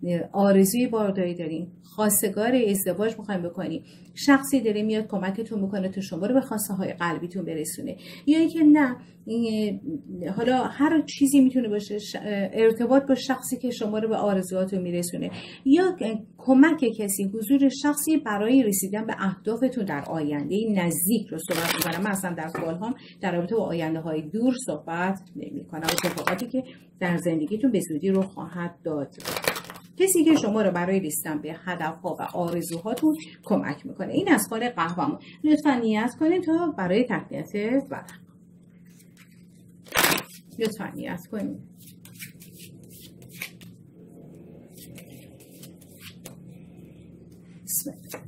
آرزوی بارداری دارین، خواستگار ازدواج میخواین بکنی، شخصی داره میاد کمکتون میکنه تا شما رو به خواسته های قلبیتون برسونه، یا اینکه نه این حالا هر چیزی میتونه باشه، ارتباط با شخصی که شما رو به آرزوهاتون میرسونه، یا کمک کسی، حضور شخصی برای رسیدن به اهدافتون در آینده نزدیک رو صحبت میکنم. من اصلا در سوالهام در رابطه با آینده های دور صحبت نمیکنم، اتفاقاتی که در زندگیتون به زودی رو خواهد داد، کسی که شما رو برای رسیدن به هدفها و آرزوهاتون کمک میکنه. این از خال قهوه‌مون، لطفا نیت کنید تا برای تقویت ورق، لطفا نیت کنید. بسم الله.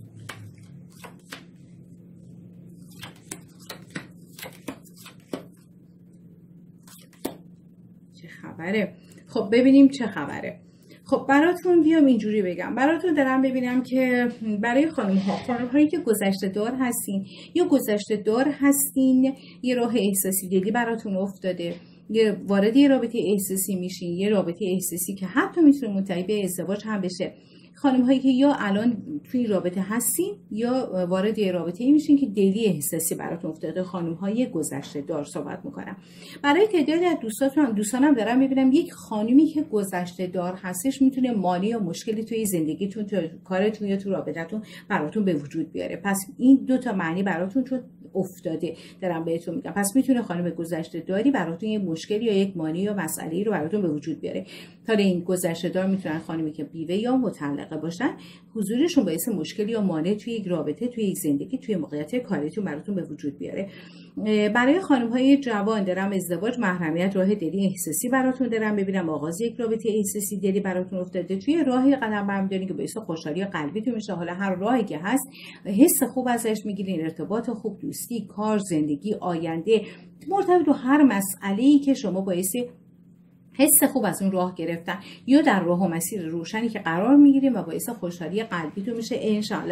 چه خبره؟ خب ببینیم چه خبره. خب براتون بیام اینجوری بگم، براتون دارم ببینم که برای خانم ها، خانم هایی که گذشته دار هستین یا گذشته دار هستین، یه راه احساسی دلی براتون افتاده، یه وارد یه رابطه احساسی میشین، یه رابطه احساسی که حتی میتونه منتهی به ازدواج هم بشه. خانم هایی که یا الان توی رابطه هستین یا وارد یه رابطه ای میشین که دلی احساسی براتون افتاده، خانم های گذشته دار صحبت میکنم. برای تعدادی از دوستاتون دوستانم دارم میبینم یک خانمی که گذشته دار هستش میتونه مالی یا مشکلی توی زندگیتون، توی کارتون یا تو رابطتون براتون به وجود بیاره. پس این دو تا معنی براتون افتاده دارم بهتون میگم. پس میتونه خانم گذشته داری براتون یه مشکلی یا یک مانع یا مسئله‌ای رو براتون به وجود بیاره. حالا این گذشته دار میتونن خانمی که بیوه یا مطلقه باشن، حضورشون باعث مشکلی یا مانع توی یک رابطه، توی یک زندگی، توی موقعیت کاریتون براتون به وجود بیاره. برای خانم‌های جوان دارم ازدواج، محرمیت، راه دلی احساسی براتون دارم ببینم. آغاز یک رابطه احساسی دلی براتون افتاده، توی راهی قدم برمی‌دارین که باعث خوشحالی قلبیتون میشه. حالا هر راهی که هست حس خوب ازش میگیرین، ارتباط خوب، دوستی، کار، زندگی، آینده، مرتبط با هر مسئله‌ای که شما باعث حس خوب از اون راه گرفتن یا در راه و مسیر روشنی که قرار میگیریم و باعث خوشحالی قلبیتون میشه انشالله.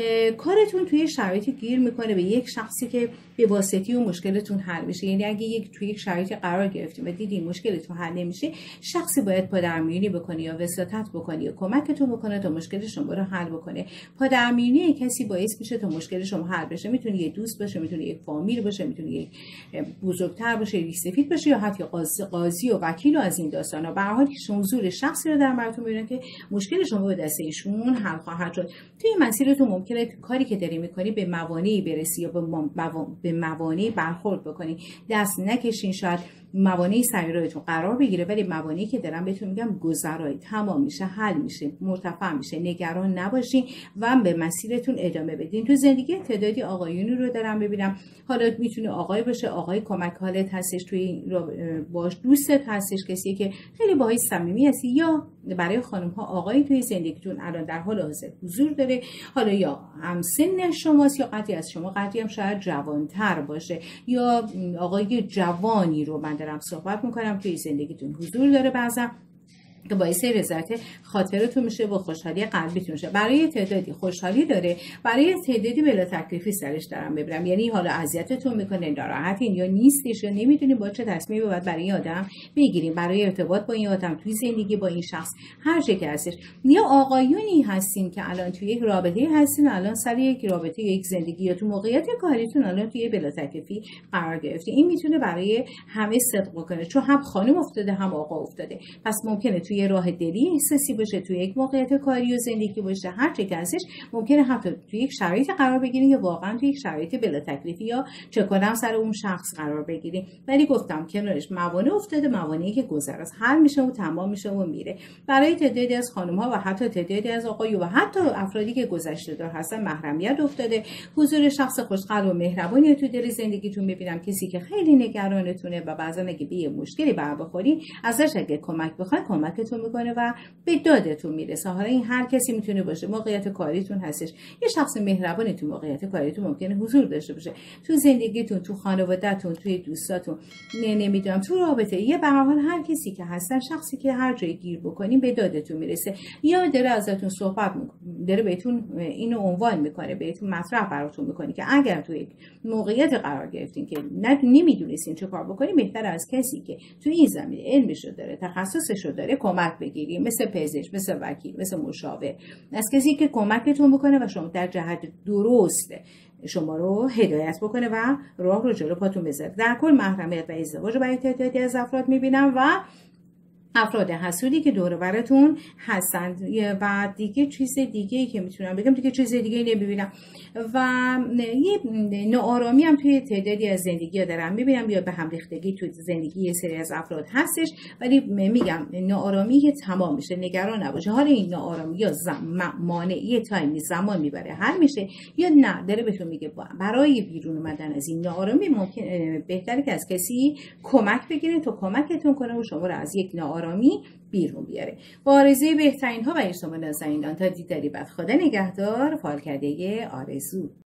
کارتون توی شرایطی گیر میکنه به یک شخصی که به واسطی و مشکلتون حل میشه. یعنی اگه یک توی یک شرایطی قرار گرفتیم و دیدین مشکلتون حل نمیشه، شخصی باید پادرمیونی بکنه یا وساطت بکنه یا کمکتون بکنه تا مشکل شما رو حل بکنه. پادرمیونی کسی باعث میشه تا مشکل شما حل بشه. میتونه یه دوست باشه، میتونه یک فامیل باشه، میتونه یک بزرگتر باشه، ریش سفید باشه یا حتی قاضی, قاضی و وکیل از این داستانا. به هر حال حضور شخصی رو در براتون میبینن که مشکل شما به دست ایشون حل خواهد شد. توی مسیرتون ممکنه کاری که داری میکنی به موانعی برسی یا به, مو... به موانعی برخورد بکنی، دست نکشین، شاید موانعی سر راهتون قرار بگیره، ولی موانعی که دارم بهتون میگم گذرایی، تمام میشه، حل میشه، مرتفع میشه. نگران نباشین و به مسیرتون ادامه بدین. تو زندگی تعدادی آقایونی رو دارم ببینم. حالا میتونه آقای باشه، آقای کمک حالت هستش، توی باش دوستت هستش، کسی که خیلی باهاش صمیمی هستی، یا برای خانم ها آقایی توی زندگیتون الان در حال حاضر حضور داره. حالا یا هم سن شماست یا قطعی از شما، قطعی هم شاید جوانتر باشه، یا آقای جوانی رو من دارم صحبت میکنم توی زندگیتون حضور داره بعضا که باعث رضایت خاطرتون میشه و خوشحالی قلبیتون میشه. برای تعدادی خوشحالی داره، برای تعدادی بلا تکلیفی سرش دارم ببرم. یعنی حالا اذیتتون میکنه، ناراحتین یا نیستش یا نمیدونین با چه تصمیمی باید برای این آدم بگیریم، برای ارتباط با این آدم، توی زندگی با این شخص، هر چه که هستش. یا آقایونی هستین که الان توی یک رابطه هستین، الان سر یک رابطه یا یک زندگی یا تو موقعیت کاریتون الان توی بلا تکلیفی قرار گرفتین. این میتونه برای همه صدق بکنه، چون هم خانم افتاده هم آقا افتاده. پس ممکنه توی راه دلی احساسی باشه، توی یک موقعیت کاری و زندگی باشه، هر چه که هستش. ممکنه حتی توی یک شرایط قرار بگیرین یا واقعا توی یک شرایط بلا تکلیفی یا چه کنم سر اون شخص قرار بگیرین. ولی گفتم کنارش موانع افتاده، موانعی که گذر از حل میشه و تمام میشه و میره. برای تعدادی از خانم ها و حتی تعدادی از آقایون و حتی افرادی که گذشته دار هستن محرمیت افتاده. حضور شخص خوشقلب و مهربانی تو دل زندگیتون میبینم، کسی که خیلی نگرانتونه و بعضا اگه به مشکلی بر بخورین ازش اگه کمک بخواید کمکتون میکنه و به دادتون میرسه. حالا این هر کسی میتونه باشه، موقعیت کاریتون هستش، یه شخص مهربانی تو موقعیت کاریتون ممکنه حضور داشته باشه، تو زندگیتون، تو خانوادهتون، توی دوستاتون، نه نمیدونم تو رابطه، یه به هر حال هر کسی که هستن، شخصی که هر جای گیر بکنین به دادتون میرسه یا داره ازتون صحبت میکنه، داره بهتون اینو عنوان میکنه، بهتون مطرح براتون میکنه که اگر تو یک موقعیت قرار گرفتین که نمیدونستین چه کار بکنین، بهتره از کسی که تو این زمینه علمشو داره، تخصصشو داره کمک بگیریم، مثل پزشک، مثل وکیل، مثل مشاور، از کسی که کمکتون بکنه و شما در جهت درست شما رو هدایت بکنه و راه رو جلو پاتون بذاره. در کل محرمیت و ازدواج رو برای تعدادی از افراد میبینم و افراد حسودی که دور براتون هستند و دیگه چیز دیگه ای که میتونم بگم، دیگه چیز دیگه ای نمیبینم. و یه ناآرامی هم توی تعدادی از زندگی ها دارم میبینم، یا به هم ریختگی توی زندگی یه سری از افراد هستش، ولی میگم ناآرامی که تمام میشه، نگران نباشه. حالا این ناآرامی یا مانعی تایمی زمان میبره حل میشه، یا نه داره بهتون میگه برای بیرون اومدن از این ناآرامی ممکن بهتره که از کسی کمک بگیرید تا کمکتون کنه و شما رو از یک ناآرامی آرامی بیرون بیاره. با آرزوی بهترین ها و ارسام نازنینان تا دیداری بعد، خدا نگهدار. فالکده آرزو.